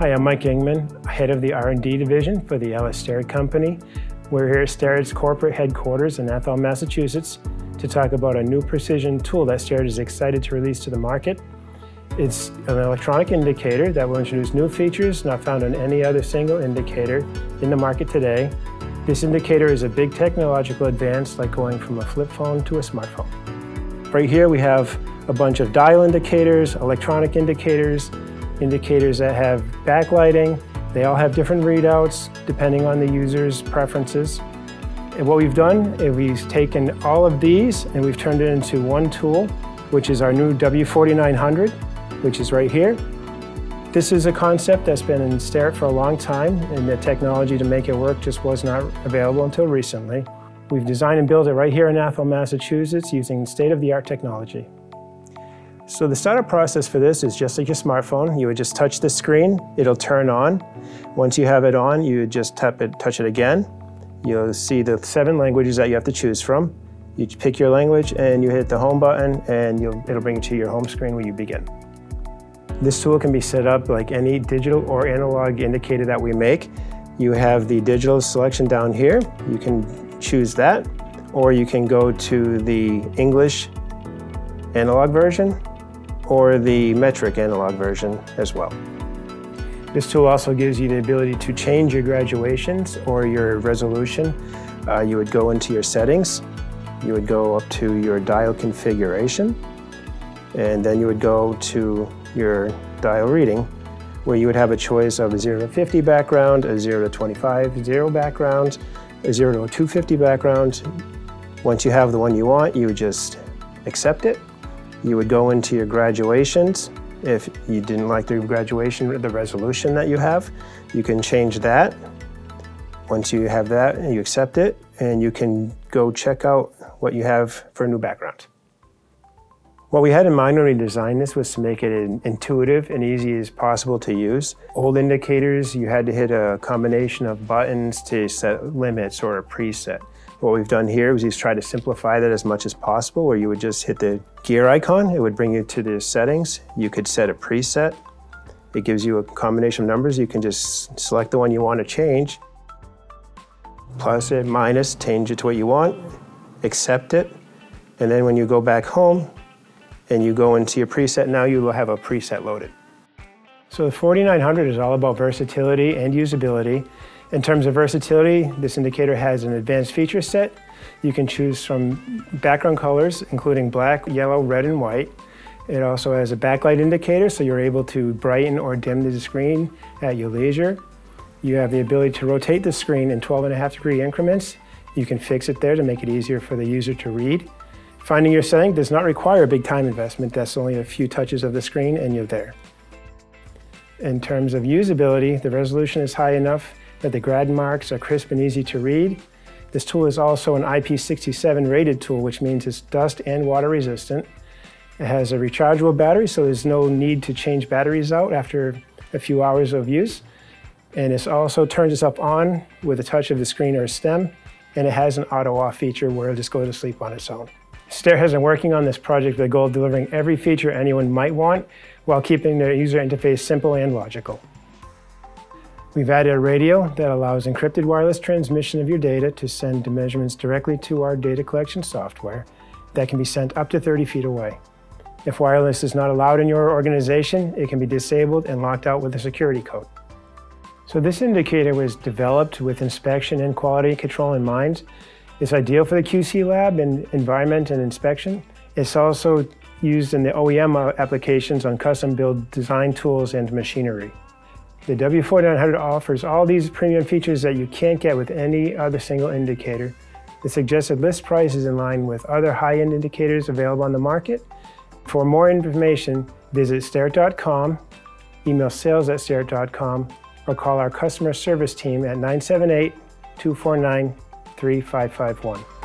Hi, I'm Mike Ingman, head of the R&D division for the Starrett Company. We're here at Starrett's corporate headquarters in Athol, Massachusetts, to talk about a new precision tool that Starrett is excited to release to the market. It's an electronic indicator that will introduce new features not found on any other single indicator in the market today. This indicator is a big technological advance, like going from a flip phone to a smartphone. Right here we have a bunch of dial indicators, electronic indicators, indicators that have backlighting. They all have different readouts depending on the user's preferences. And what we've done is we've taken all of these and we've turned it into one tool, which is our new W4900, which is right here. This is a concept that's been in Starrett for a long time, and the technology to make it work just was not available until recently. We've designed and built it right here in Athol, Massachusetts, using state-of-the-art technology. So the startup process for this is just like your smartphone. You would just touch the screen, it'll turn on. Once you have it on, you would just touch it again. You'll see the 7 languages that you have to choose from. You pick your language and you hit the home button and it'll bring you to your home screen where you begin. This tool can be set up like any digital or analog indicator that we make. You have the digital selection down here. You can choose that, or you can go to the English analog version or the metric analog version as well. This tool also gives you the ability to change your graduations or your resolution. You would go into your settings, you would go up to your dial configuration, and then you would go to your dial reading, where you would have a choice of a 0 to 50 background, a 0 to 25 0 background, a 0 to 250 background. Once you have the one you want, you would just accept it. You would go into your graduations. If you didn't like the graduation, the resolution that you have, you can change that. Once you have that, you accept it, and you can go check out what you have for a new background. What we had in mind when we designed this was to make it intuitive and easy as possible to use. Old indicators, you had to hit a combination of buttons to set limits or a preset. What we've done here is we've tried to simplify that as much as possible, where you would just hit the gear icon, it would bring you to the settings. You could set a preset. It gives you a combination of numbers. You can just select the one you want to change, plus it, minus, change it to what you want, accept it, and then when you go back home and you go into your preset, now you will have a preset loaded. So the 4900 is all about versatility and usability. In terms of versatility, this indicator has an advanced feature set. You can choose from background colors, including black, yellow, red, and white. It also has a backlight indicator, so you're able to brighten or dim the screen at your leisure. You have the ability to rotate the screen in 12.5-degree increments. You can fix it there to make it easier for the user to read. Finding your setting does not require a big time investment. That's only a few touches of the screen and you're there. In terms of usability, the resolution is high enough that the grad marks are crisp and easy to read. This tool is also an IP67 rated tool, which means it's dust and water resistant. It has a rechargeable battery, so there's no need to change batteries out after a few hours of use. And it also turns itself on with a touch of the screen or a stem, and it has an auto-off feature where it'll just go to sleep on its own. Starrett has been working on this project with the goal of delivering every feature anyone might want while keeping their user interface simple and logical. We've added a radio that allows encrypted wireless transmission of your data to send the measurements directly to our data collection software that can be sent up to 30 feet away. If wireless is not allowed in your organization, it can be disabled and locked out with a security code. So this indicator was developed with inspection and quality control in mind. It's ideal for the QC lab and environment and inspection. It's also used in the OEM applications on custom-built design tools and machinery. The W4900 offers all these premium features that you can't get with any other single indicator. The suggested list price is in line with other high-end indicators available on the market. For more information, visit starrett.com, email sales@starrett.com, or call our customer service team at 978-249-3551.